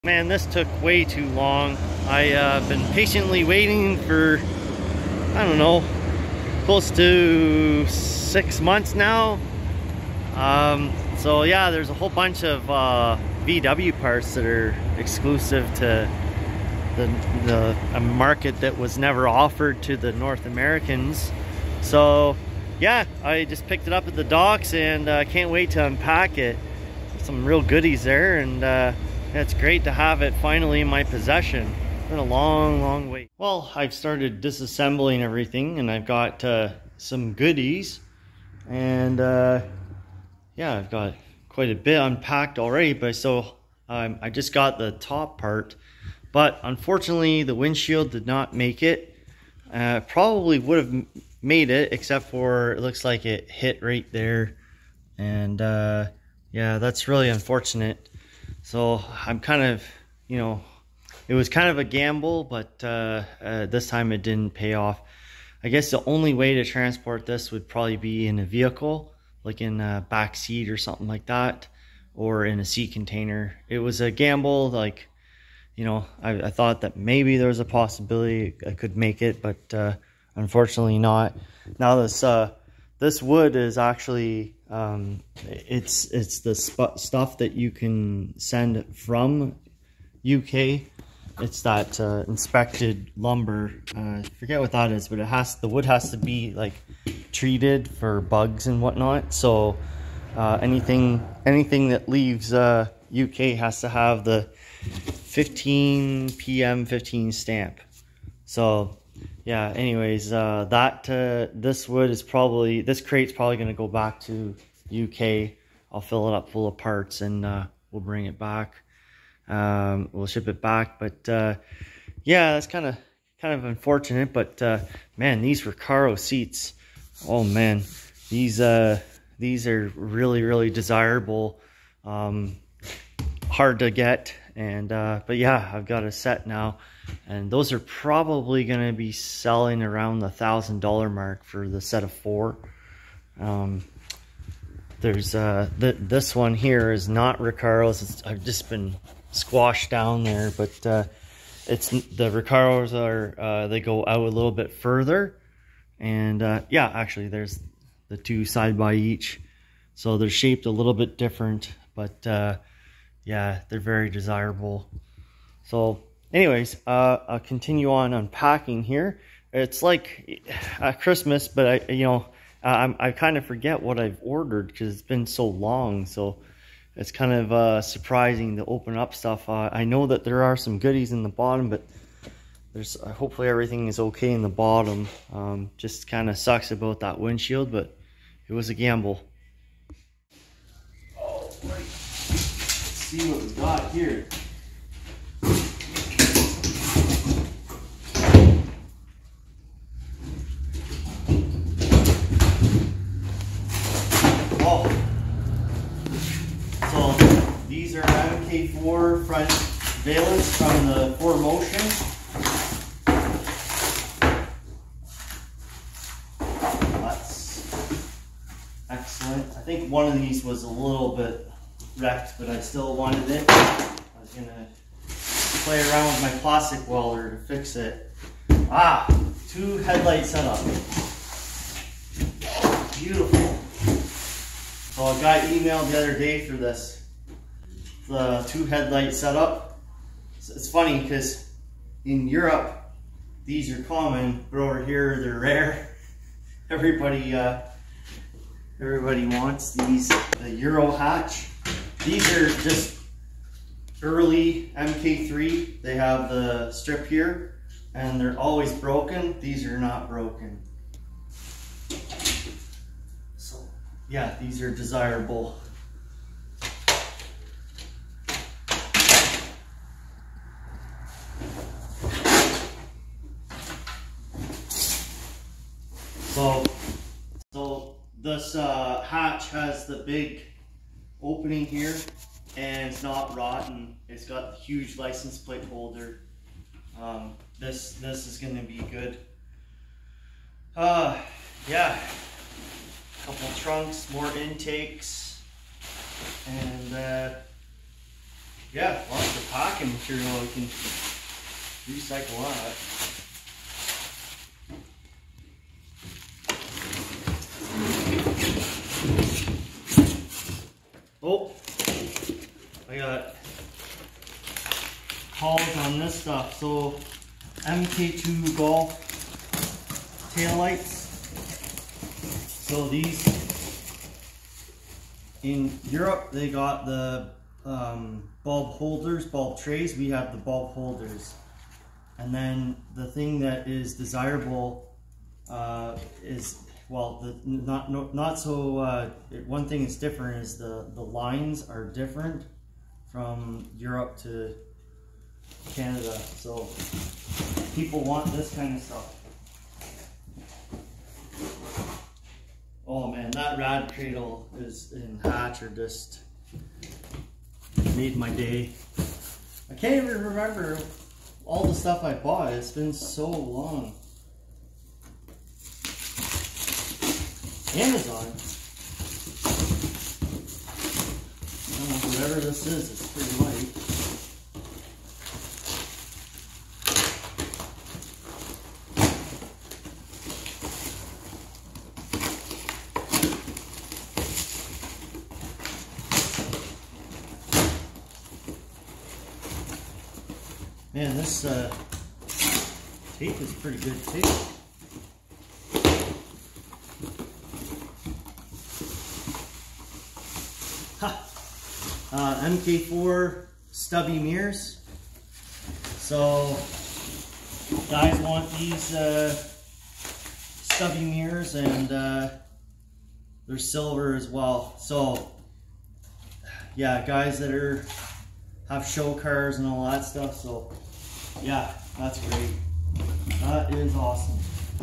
Man, this took way too long. I've been patiently waiting for, I don't know, close to 6 months now. So yeah, there's a whole bunch of VW parts that are exclusive to a market that was never offered to the North Americans. So yeah, I just picked it up at the docks and can't wait to unpack it. Some real goodies there, and it's great to have it finally in my possession. It's been a long wait. Well, I've started disassembling everything and I've got some goodies, and yeah, I've got quite a bit unpacked already, but I just got the top part, but unfortunately the windshield did not make it. Probably would have made it, except for it looks like it hit right there, and yeah, that's really unfortunate. So I'm kind of, it was kind of a gamble, but this time it didn't pay off. I guess the only way to transport this would probably be in a vehicle, like in a back seat or something like that, or in a seat container. It was a gamble, like, I thought that maybe there was a possibility I could make it, but unfortunately not. Now this wood is actually it's the stuff that you can send from UK. It's that inspected lumber. I forget what that is, but the wood has to be like treated for bugs and whatnot. So anything that leaves UK has to have the 15 PM 15 stamp. So yeah, anyways, this wood is this crate's probably going to go back to UK. I'll fill it up full of parts and we'll bring it back. We'll ship it back, but yeah, that's kind of unfortunate. But man, these Recaro seats, oh man, these are really desirable, hard to get, and but yeah, I've got a set now, and those are probably going to be selling around the $1,000 mark for the set of 4. There's this one here is not Recaro's. I've just been squashed down there, but it's the Recaro's are they go out a little bit further, and yeah, actually there's the 2 side by each, so they're shaped a little bit different, but yeah, they're very desirable. So anyways, I'll continue on unpacking here. It's like Christmas, but I kind of forget what I've ordered because it's been so long. So it's kind of surprising to open up stuff. I know that there are some goodies in the bottom, but there's hopefully everything is okay in the bottom. Just kind of sucks about that windshield, but it was a gamble. Oh, right. Let's see what we got here. These are MK4 front valence from the 4Motion. That's excellent. I think one of these was a little bit wrecked, but I still wanted it. I was going to play around with my plastic welder to fix it. 2 headlight setup. Beautiful. So I got emailed the other day for this. The 2 headlight setup. It's funny because in Europe these are common, but over here they're rare. Everybody wants these, the Euro hatch. These are just early MK3. They have the strip here and they're always broken. These are not broken. So yeah, these are desirable. So this hatch has the big opening here, and it's not rotten. It's got a huge license plate holder. This is going to be good. Yeah, a couple trunks, more intakes, and Yeah, lots of packing material. We can recycle that. Oh, I got calls on this stuff. So MK2 Golf taillights. So these in Europe, they got the bulb holders, bulb trays. We have the bulb holders. And then the thing that is desirable is, well, one thing that's different is the lines are different from Europe to Canada. So people want this kind of stuff. Oh man, that rad cradle is in Hatch, or just made my day. I can't even remember all the stuff I bought. It's been so long. Amazon. I don't know, whatever this is, it's pretty light. Man, this tape is pretty good too. MK4 stubby mirrors. So guys want these stubby mirrors, and they're silver as well. So yeah, guys that have show cars and all that stuff. So yeah, that's great. That is awesome.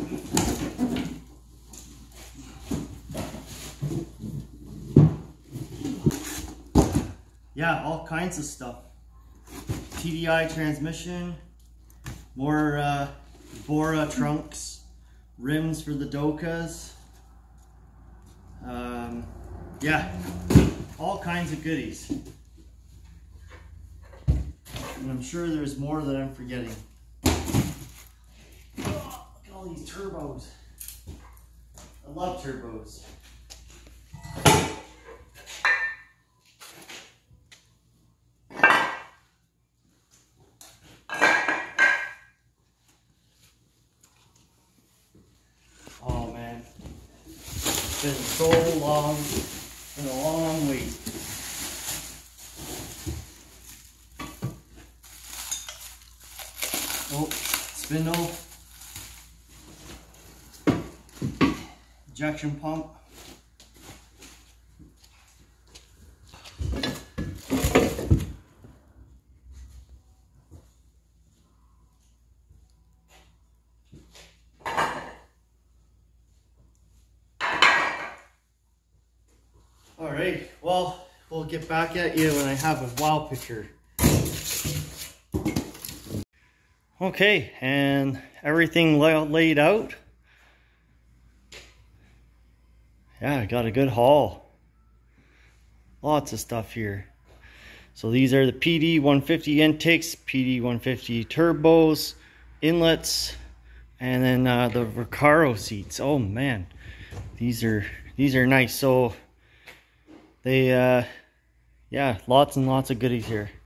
Yeah, all kinds of stuff. TDI transmission, more Bora trunks, rims for the Dokas. Yeah, all kinds of goodies. And I'm sure there's more that I'm forgetting. Oh, look at all these turbos. I love turbos. Oh man, it's been so long, it's been a long wait. Oh, spindle, injection pump. All right, well, we'll get back at you when I have a wow picture. Okay, and everything laid out. Yeah, I got a good haul. Lots of stuff here. So these are the PD 150 intakes, PD 150 turbos, inlets, and then the Recaro seats. Oh man, these are nice. So they yeah, lots and lots of goodies here.